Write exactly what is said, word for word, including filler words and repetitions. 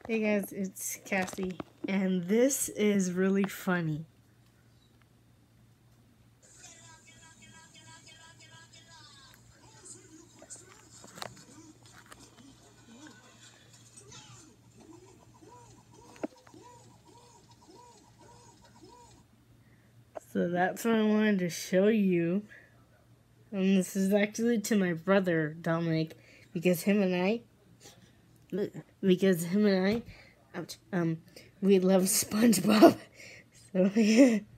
Hey guys, it's Cassie, and this is really funny. So that's what I wanted to show you. And this is actually to my brother, Dominic, because him and I, because him and I, ouch, um, we love SpongeBob. So, yeah.